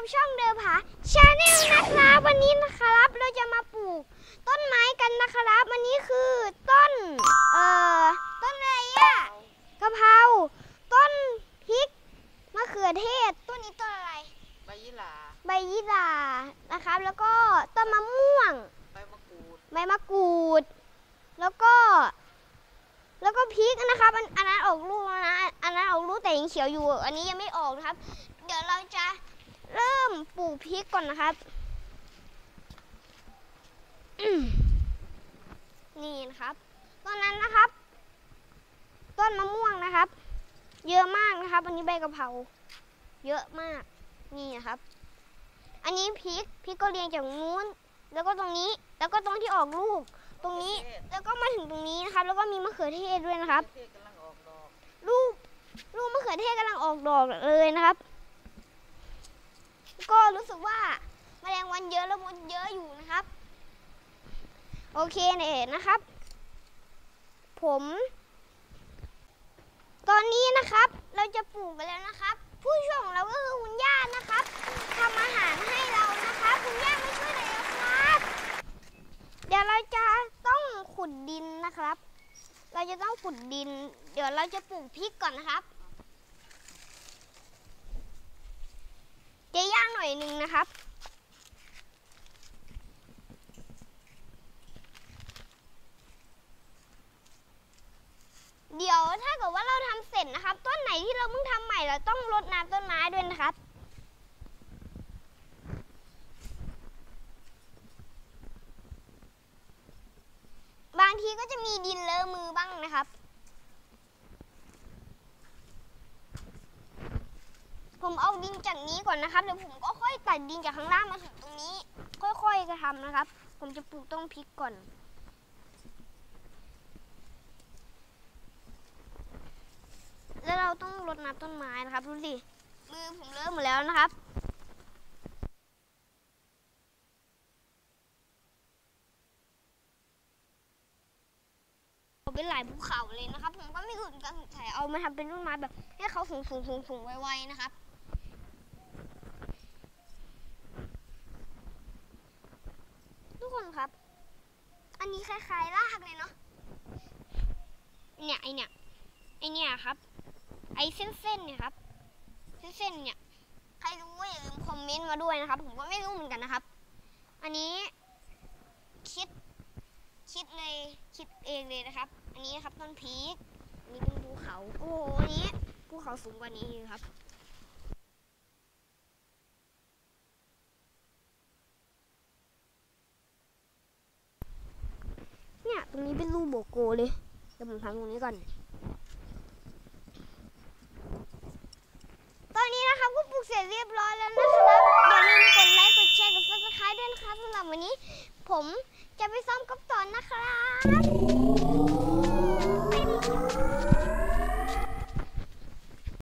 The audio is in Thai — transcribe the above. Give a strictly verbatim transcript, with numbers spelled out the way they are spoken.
ช่องเดิมผาชาแนลนะครับวันนี้นะครับเราจะมาปลูกต้นไม้กันนะครับวันนี้คือต้นเอ่อต้นอะไรอะกะเพราต้นพริกมะเขือเทศต้นนี้ต้นอะไรใบยี่หร่าใบยี่หร่านะครับแล้วก็ต้นมะม่วงใบมะกรูดใบมะกรูดแล้วก็แล้วก็พริกนะครับอันอันนั้นออกลูกแล้วนะอันนั้นออกลูกแต่ยังเขียวอยู่อันนี้ยังไม่ออกนะครับเดี๋ยวเราจะเริ่มปลูกพริกก่อนนะครับนี่นะครับต้นนั้นนะครับต้นมะม่วงนะครับเยอะมากนะครับอันนี้ใบกะเพราเยอะมากนี่นะครับอันนี้พริกพริกก็เรียงจากนู้นแล้วก็ตรงนี้แล้วก็ตรงที่ออกลูกตรงนี้แล้วก็มาถึงตรงนี้นะครับแล้วก็มีมะเขือเทศด้วยนะครับลูกลูกมะเขือเทศกำลังออกดอกเลยนะครับก็รู้สึกว่าแมลงวันเยอะแล้วมดเยอะอยู่นะครับโอเคเนี่ยนะครับผมตอนนี้นะครับเราจะปลูกกันแล้วนะครับผู้ช่วยของเราก็คือคุณย่านะครับทำอาหารให้เรานะครับคุณย่ามาช่วยหน่อยนะครับเดี๋ยวเราจะต้องขุดดินนะครับเราจะต้องขุดดินเดี๋ยวเราจะปลูกพริกก่อนนะครับจะย่างหน่อยหนึ่งนะครับเดี๋ยวถ้าเกิดว่าเราทำเสร็จนะครับต้นไหนที่เราเพิ่งทำใหม่เราต้องรดน้ำต้นไม้ด้วยนะครับบางทีก็จะมีดินเลอะมือบ้างนะครับผมเอาดินจากนี้ก่อนนะครับเดี๋ยวผมก็ค่อยตัดดินจากข้างล่างมาถึงตรงนี้ค่อยๆจะทำนะครับผมจะปลูกต้นพริกก่อนแล้วเราต้องรดน้ำต้นไม้นะครับดูสิมือผมเลอะหมดแล้วนะครับเป็นหลายภูเขาเลยนะครับผมก็ไม่รู้เหมือนกันแต่เอามาทำเป็นต้นไม้แบบให้เขาสูงสูงสูงสูงไวๆนะครับทุกคนครับอันนี้คล้ายๆรากเลยเนาะเนี่ยไอเนี่ยไอเนี่ยครับไอเส้นๆเนี่ยครับเส้นๆเนี่ยใครรู้อย่าลืมคอมเมนต์มาด้วยนะครับผมก็ไม่รู้เหมือนกันนะครับอันนี้คิดคิดเลยคิดเองเลยนะครับอันนี้นะครับต้นพริกอันนี้เป็นภูเขาโอ้โหอันนี้ภูเขาสูงกว่านี้ครับเนี่ยตรงนี้เป็นรูโบโกเลยเดี๋ยวผมทำตรงนี้ก่อนตอนนี้นะครับก็ปลูกเสร็จเรียบร้อยแล้วนะครับอย่าลืมกดไลค์กดแชร์กดซับสไครบ์ด้วยนะครับสำหรับวันนี้ผมจะไปซ้อมกับตอนนะครับ